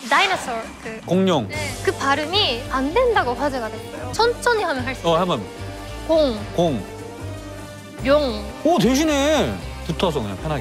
다이너소어 공룡. 네, 그 발음이 안 된다고 화제가 됐어요. 천천히 하면 할 수 있어요. 한번. 공. 룡. 오, 대신에 붙어서 그냥 편하게.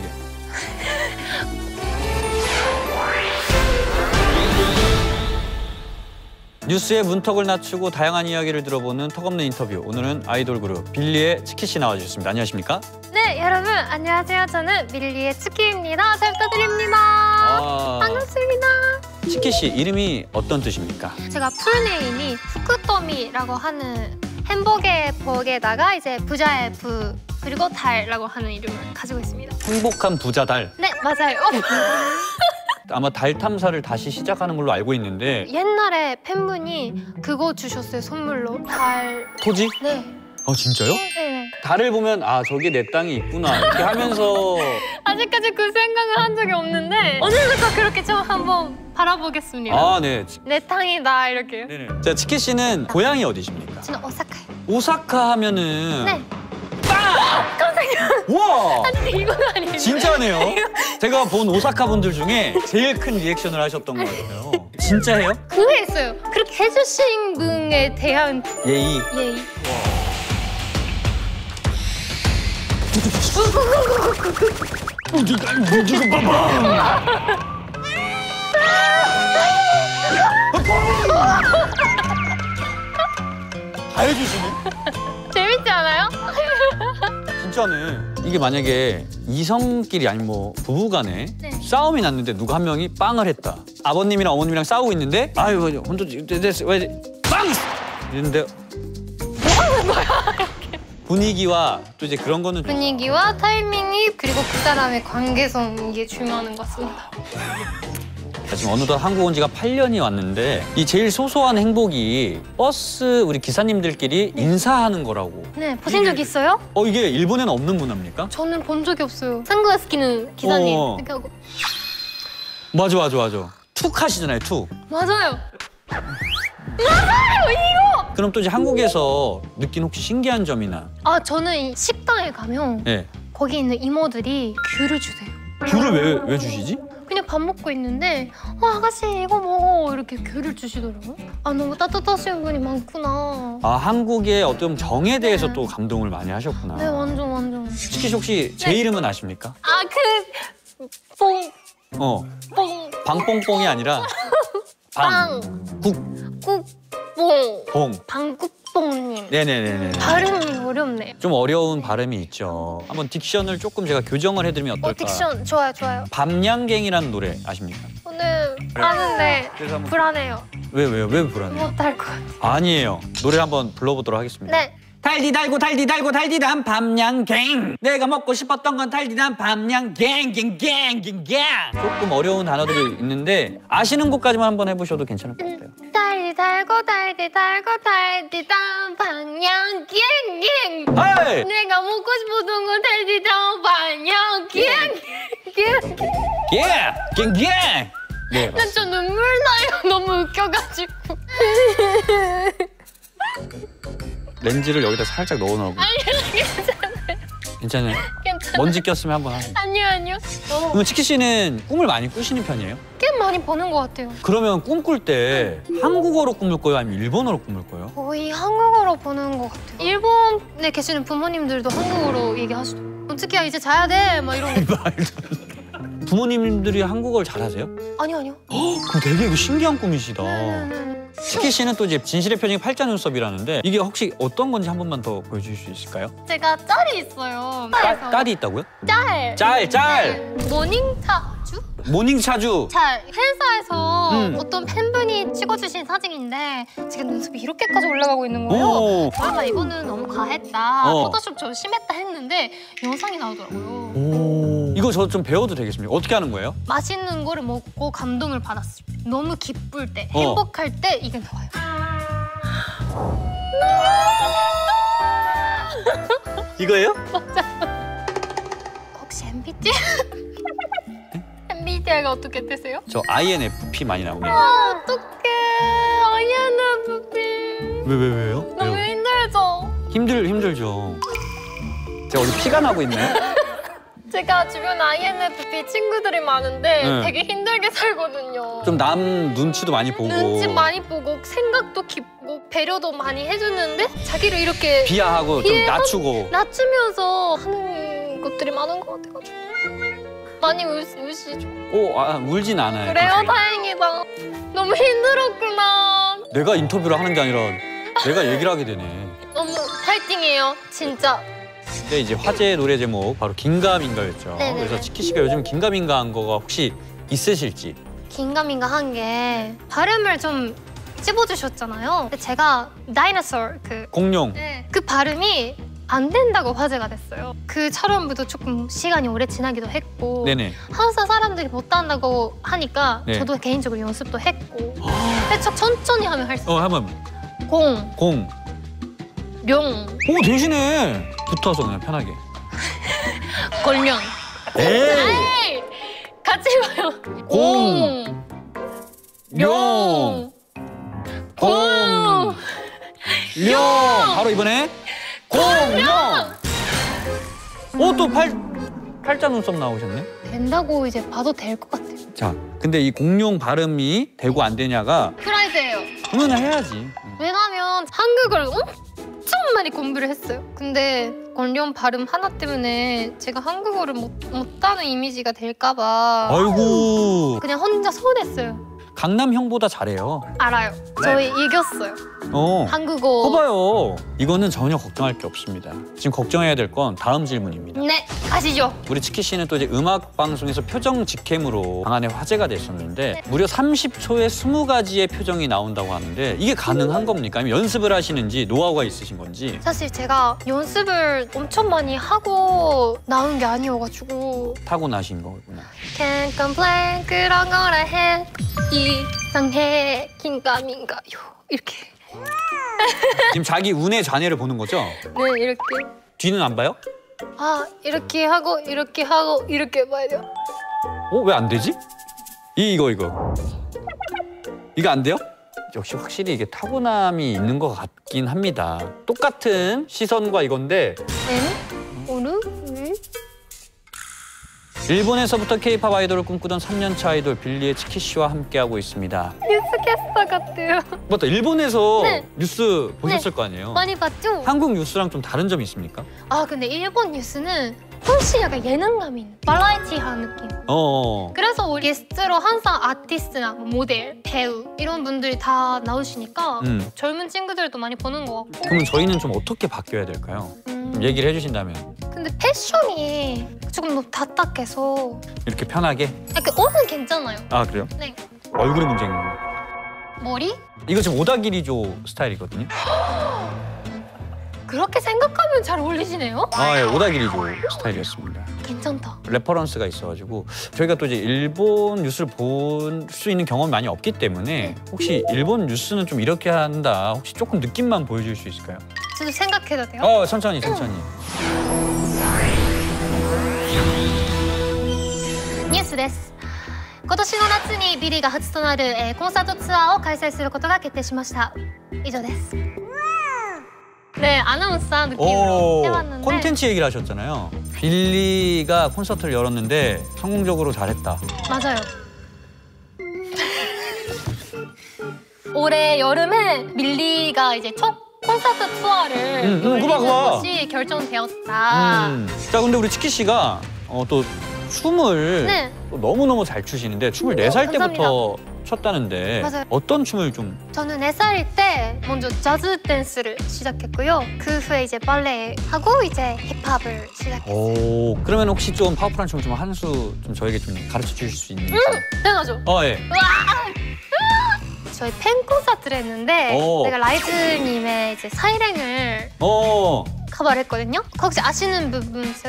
뉴스의 문턱을 낮추고 다양한 이야기를 들어보는 턱없는 인터뷰. 오늘은 아이돌 그룹 빌리의 치키 씨 나와주셨습니다. 안녕하십니까? 네, 여러분 안녕하세요. 저는 빌리의 치키입니다. 잘 부탁드립니다. 반갑습니다. 치키 씨 이름이 어떤 뜻입니까? 제가 풀네임이 후크토미라고 하는 행복의 복에다가 이제 부자의 부 그리고 달라고 하는 이름을 가지고 있습니다. 행복한 부자달. 네, 맞아요. 아마 달 탐사를 다시 시작하는 걸로 알고 있는데 옛날에 팬분이 그거 주셨어요, 선물로. 달. 토지? 네. 아, 진짜요? 네. 달을 보면 아, 저게 내 땅이 있구나 이렇게 하면서 아직까지 그 생각을 한 적이 없는데 오늘부터 그렇게 좀 한번 바라보겠습니다. 아, 네. 내 땅이다, 이렇게. 네네. 자, 치키 씨는 고향이 어디십니까? 저는 오사카요. 오사카 하면은 네. 깜짝이야! 와! 아니, 이건 아니에요. 진짜네요. 제가 본 오사카 분들 중에 제일 큰 리액션을 하셨던 것 같아요. 진짜예요? 그게 있어요. 그렇게 해주신 분에 대한 예의. 예의. 다 해주시네. 재밌지 않아요? 진짜네. 이게 만약에 이성끼리 아니면 뭐 부부간에 네. 싸움이 났는데 누가 한 명이 빵을 했다. 아버님이랑 어머님이랑 싸우고 있는데 아유 혼자 왜 빵! 이랬는데 뭐 하는 거야? 분위기와 또 이제 그런 거는 좀 분위기와 타이밍이 그리고 그 사람의 관계성 이게 중요한 것 같습니다. 지금 어느덧 한국 온 지가 8년이 왔는데 이 제일 소소한 행복이 버스 우리 기사님들끼리 인사하는 거라고. 네, 보신 적 있어요? 이게 일본에는 없는 문화입니까? 저는 본 적이 없어요. 선글라스 끼는 기사님. 이렇게 하고. 맞아. 툭 하시잖아요, 툭. 맞아요. 맞아요, 이거! 그럼 또 이제 한국에서 느낀 혹시 신기한 점이나 아, 저는 이 식당에 가면 네. 거기 있는 이모들이 귤을 주세요. 귤을 왜 주시지? 그냥 밥 먹고 있는데 아가씨 이거 먹어 이렇게 귤을 주시더라고요. 아, 너무 따뜻하신 분이 많구나. 아, 한국의 어떤 정에 대해서 또 감동을 많이 하셨구나. 네, 완전. 치키 씨 혹시 제 네. 이름은 아십니까? 아, 뽕. 방뽕뽕이 아니라 빵. 국뽕. 꾹뽕. 방국뽕님. 네네네네. 발음이 어렵네요. 좀 어려운 발음이 있죠. 한번 딕션을 조금 제가 교정을 해드리면 어떨까? 딕션 좋아요. 밤양갱이라는 노래 아십니까? 오늘 아는데 그래서 한번 불안해요. 왜 불안해요? 못할 것 같아요. 아니에요. 노래 한번 불러보도록 하겠습니다. 네. 달디 달고 달디단 밤양갱. 내가 먹고 싶었던 건 달디단 밤양갱. 조금 어려운 단어들이 있는데 아시는 곳까지만 한번 해보셔도 괜찮을 것 같아요. 달디 달고 달디단 방향 갱갱. 헤이! 내가 먹고 싶었던 건 달디단 방향 갱갱. 갱갱! 네. 난 저 눈물 나요. 너무 웃겨가지고. 렌즈를 여기다 살짝 넣어놓고. 아니요, 괜찮아요? 괜찮아요. 먼지 꼈으면 한번 하세요. 아니요. 그러면 치키 씨는 꿈을 많이 꾸시는 편이에요? 꽤 많이 버는 것 같아요. 그러면 꿈꿀 때 한국어로 꿈을 꿔요? 아니면 일본어로 꿈을 꿔요? 거의 한국어로 보는 것 같아요. 일본에 계시는 부모님들도 한국어로 얘기하시더라고요. 어떻게 이제 자야 돼? 막 이런 거. 부모님들이 한국어를 잘하세요? 아니요. 그럼 되게 이거 신기한 꿈이시다. 네네네. 치키 씨는 또 이제 진실의 표정이 팔자 눈썹이라는데 이게 혹시 어떤 건지 한 번만 더 보여주실 수 있을까요? 제가 짤이 있어요. 딸이 있다고요? 짤. 짤! 네. 모닝타주? 모닝차주! 잘 회사에서 어떤 팬분이 찍어주신 사진인데 지금 눈썹이 이렇게까지 올라가고 있는 거예요. 오. 설마 이거는 너무 과했다. 어. 포토샵 좀 심했다 했는데 영상이 나오더라고요. 오. 이거 저 좀 배워도 되겠습니까? 어떻게 하는 거예요? 맛있는 거를 먹고 감동을 받았을 때, 너무 기쁠 때, 어. 행복할 때 이게 나와요. 이거예요? 혹시 MBTI? MBTI가 어떻게 되세요? 저 INFP 많이 나오네요. 아, 어떡해. INFP. 왜요? 너무 힘들죠? 힘들죠. 제가 어디 피가 나고 있나요? 제가 주변에 INFP 친구들이 많은데 네. 되게 힘들게 살거든요. 좀 남 눈치도 많이 보고. 눈치 많이 보고 생각도 깊고 배려도 많이 해주는데 자기를 이렇게 비하하고 좀 낮추고. 낮추면서 하는 것들이 많은 것 같아가지고 많이 울시죠. 울진 않아요. 그래요? 다행이다. 너무 힘들었구나. 내가 인터뷰를 하는 게 아니라 내가 얘기를 하게 되네. 너무 파이팅이에요, 진짜. 근데 이제 화제의 노래 제목 바로 긴가민가였죠. 네네네. 그래서 치키 씨가 요즘 긴가민가한 거가 혹시 있으실지. 긴가민가 한 게 발음을 좀 찝어주셨잖아요. 근데 제가 다이너솔 공룡. 그 발음이 안 된다고 화제가 됐어요. 그 촬영부터 조금 시간이 오래 지나기도 했고 네네. 항상 사람들이 못한다고 하니까 네. 저도 개인적으로 연습도 했고 살짝 천천히 하면 할 수 있어요. 한번. 공, 룡, 오 대신에 붙어서 그냥 편하게. 골룡. 에이. 에이! 같이 해봐요. 공, 룡, 공, 룡. 바로 이번에 공룡. 또 팔자 눈썹 나오셨네. 된다고 이제 봐도 될 것 같아요. 자, 근데 이 공룡 발음이 되고 안 되냐가 프라이드예요. 그거는 해야지. 왜냐면 한국어를 엄청 많이 공부를 했어요. 근데 골룡 발음 하나 때문에 제가 한국어를 못하는 이미지가 될까 봐 아이고. 그냥 혼자 서운했어요. 강남 형보다 잘해요. 알아요. 저희 이겼어요. 한국어. 커봐요. 이거는 전혀 걱정할 게 없습니다. 지금 걱정해야 될 건 다음 질문입니다. 네, 가시죠. 우리 치키 씨는 또 이제 음악 방송에서 표정 직캠으로 방안에 화제가 됐었는데 무려 30초에 20가지의 표정이 나온다고 하는데 이게 가능한 겁니까? 아니면 연습을 하시는지 노하우가 있으신 건지. 사실 제가 연습을 엄청 많이 하고 나온 게 아니어가지고 타고나신 거구나. Can't complain 그런 거라 해 이상해 긴가민가요 이렇게. 지금 자기 운의 잔해를 보는 거죠? 네, 이렇게. 뒤는 안 봐요? 이렇게 하고 이렇게 하고 이렇게 봐야 돼요. 왜 안 되지? 이거 안 돼요? 역시 확실히 이게 타고남이 있는 것 같긴 합니다. 똑같은 시선과 이건데 오르? 일본에서부터 K-팝 아이돌을 꿈꾸던 3년차 아이돌 빌리의 치키 씨와 함께하고 있습니다. 뉴스캐스터 같아요. 맞다, 일본에서 네. 뉴스 보셨을 거 아니에요? 많이 봤죠? 한국 뉴스랑 좀 다른 점이 있습니까? 근데 일본 뉴스는 훨씬 약간 예능감이 있는 바라에티한 느낌. 그래서 우리 게스트로 항상 아티스트나 모델, 배우 이런 분들이 다 나오시니까 젊은 친구들도 많이 보는 것 같고. 그러면 저희는 좀 어떻게 바뀌어야 될까요? 좀 얘기를 해주신다면. 근데 패션이 조금 너무 다딱해서 이렇게 편하게? 옷은 괜찮아요. 그래요? 네. 얼굴이 문제인 거예요. 머리? 이거 지금 오다기리조 스타일이거든요. 그렇게 생각하면 잘 어울리시네요? 예, 오다기리조 스타일이었습니다. 괜찮다. 레퍼런스가 있어가지고 저희가 또 이제 일본 뉴스를 볼 수 있는 경험이 많이 없기 때문에 혹시 일본 뉴스는 좀 이렇게 한다, 혹시 조금 느낌만 보여줄 수 있을까요? 저도 생각해도 돼요? 천천히. ニュースです。今年の夏にビリーが初となる、コンサートツアーを開催することが決定しました。以上です。 네, 아나운서 느낌으로 해봤는데 콘텐츠 얘기를 하셨잖아요. 빌리가 콘서트를 열었는데 성공적으로 잘했다. 맞아요. 올해 여름에 빌리가 이제 첫 콘서트 투어를 열리는 것이 결정되었다. 자, 근데 우리 치키 씨가 또 춤을 또 너무너무 잘 추시는데 춤을 4살 때부터 췄다는데 맞아요. 어떤 춤을 좀? 저는 4살 때 먼저 재즈 댄스를 시작했고요. 그 후에 이제 발레 하고 이제 힙합을 시작했어요. 그러면 혹시 좀 파워풀한 춤 좀 한 수 좀 저에게 좀 가르쳐 주실 수 있는지? 당연하죠. 예. 저희 팬 콘서트를 했는데 내가 라이즈님의 이제 사이렌을 커버를 했거든요. 혹시 아시는 부분 있어요?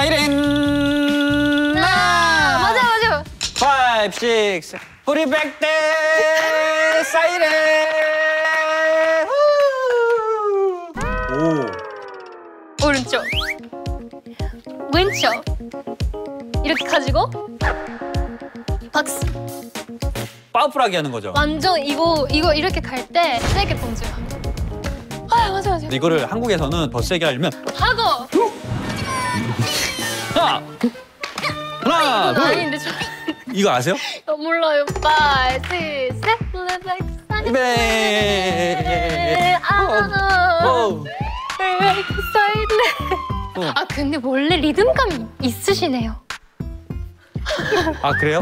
사이렌! 맞아요. 5, 6, 우리 백대 사이렌! 오른쪽, 왼쪽 이렇게 가지고 박수. 파워풀하게 하는 거죠? 완전 이거 이렇게 갈 때 세게 던져요. 맞아. 이거를 한국에서는 더 세게 하려면 하고 하나, 이건 둘, 아닌데 이거 아세요? 몰라요. 5, 6, 7, live like sunny. 네. 아 근데 원래 리듬감이 있으시네요. 아 그래요?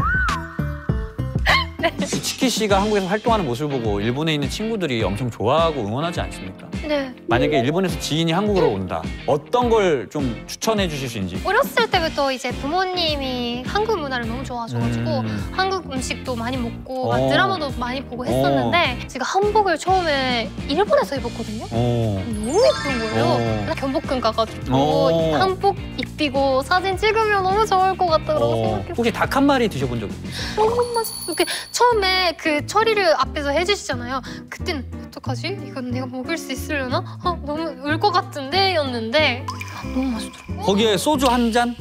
치키 씨가 한국에서 활동하는 모습을 보고 일본에 있는 친구들이 엄청 좋아하고 응원하지 않습니까? 네. 만약에 일본에서 지인이 한국으로 온다. 어떤 걸 좀 추천해 주실 수 있는지. 어렸을 때부터 이제 부모님이 한국 문화를 너무 좋아하셔가지고 한국 음식도 많이 먹고 막 드라마도 많이 보고 했었는데 제가 한복을 처음에 일본에서 입었거든요. 너무 예쁜 거예요. 경복궁 가가지고 한복 입히고 사진 찍으면 너무 좋을 것 같다고 생각했어요. 혹시 닭 한 마리 드셔본 적 있어요? 너무 맛있어. 처음에 그 처리를 앞에서 해주시잖아요. 그땐 어떡하지? 이건 내가 먹을 수 있으려나? 너무 울 것 같은데? 였는데 너무 맛있더라고요. 거기에 소주 한 잔?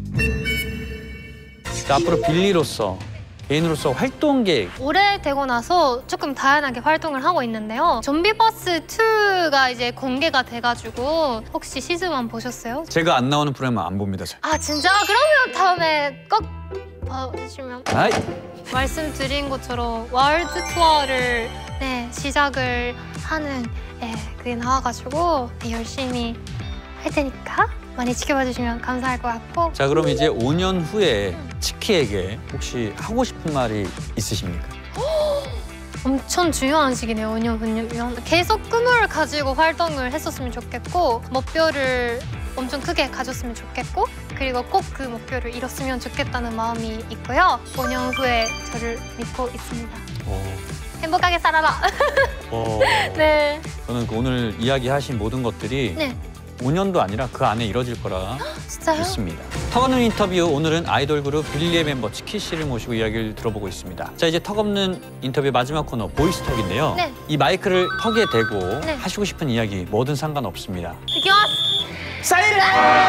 앞으로 빌리로서 개인으로서 활동 계획. 올해 되고 나서 조금 다양하게 활동을 하고 있는데요. 좀비버스 2가 이제 공개가 돼가지고 혹시 시즌 1 보셨어요? 제가 안 나오는 프로그램은 안 봅니다. 아 진짜? 그러면 다음에 꼭 봐주시면. 아이. 말씀드린 것처럼 월드 투어를 시작을 하는 그게 나와가지고 열심히 할 테니까 많이 지켜봐 주시면 감사할 것 같고. 자 그럼 이제 5년 후에 치키에게 혹시 하고 싶은 말이 있으십니까? 엄청 중요한 시기네요. 5년 후면 계속 꿈을 가지고 활동을 했었으면 좋겠고 목표를 엄청 크게 가졌으면 좋겠고 그리고 꼭 그 목표를 이뤘으면 좋겠다는 마음이 있고요. 5년 후에 저를 믿고 있습니다. 행복하게 살아라. 네. 저는 오늘 이야기하신 모든 것들이 5년도 아니라 그 안에 이뤄질 거라 진짜요? 믿습니다. 턱없는 인터뷰 오늘은 아이돌 그룹 빌리의 멤버 치키 씨를 모시고 이야기를 들어보고 있습니다. 자 이제 턱없는 인터뷰 마지막 코너 보이스톡인데요. 이 마이크를 턱에 대고 하시고 싶은 이야기 뭐든 상관없습니다. 사이렌!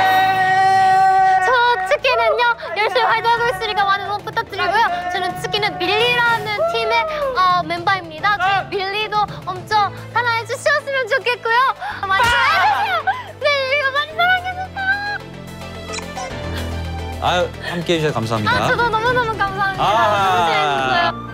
저 치키는요 열심히 활동하고 있으니까 많은 응원 부탁드리고요. 저는 치키는 빌리라는 팀의 멤버입니다. 저희 빌리도 엄청 사랑해 주셨으면 좋겠고요. 많이 사랑해주세요. 네, 빌리가 많이 사랑해주세요. 함께해 주셔서 감사합니다. 저도 너무너무 감사합니다. 너무 재밌었어요.